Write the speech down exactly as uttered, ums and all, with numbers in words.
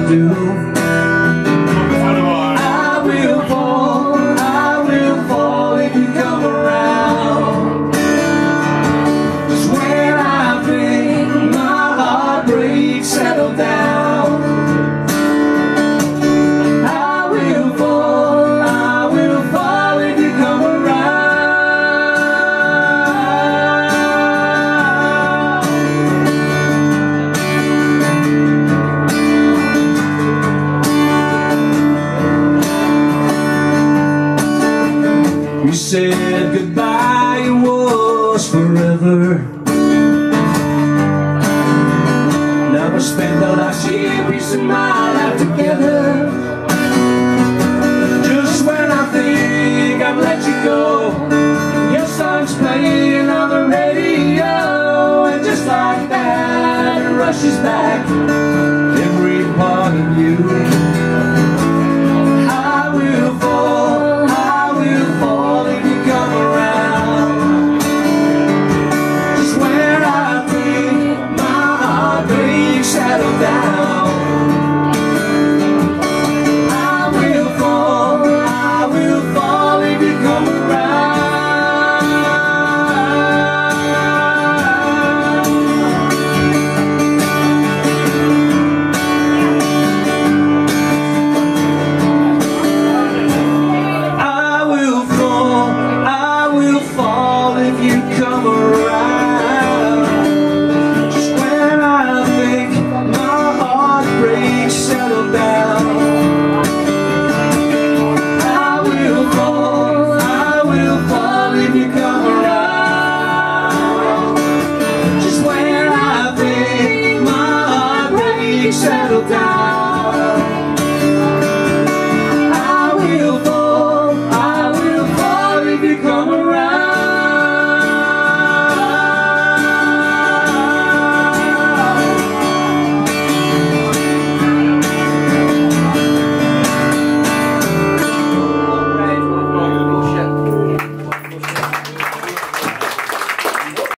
do. I will fall, I will fall if you come around. Just when I think my heart breaks, settle down. I will fall, I will fall if you come around. We said goodbye, it was forever. Now I spend the last year piece of my life together. Just when I think I've let you go, your song's playing on the radio, and just like that it rushes back every part of you. Settle down. I will fall, I will fall if you come around. I will fall, I will fall if you come around. Settle down. I will fall, I will fall if you come around. Just when I think my heart breaks, settle down.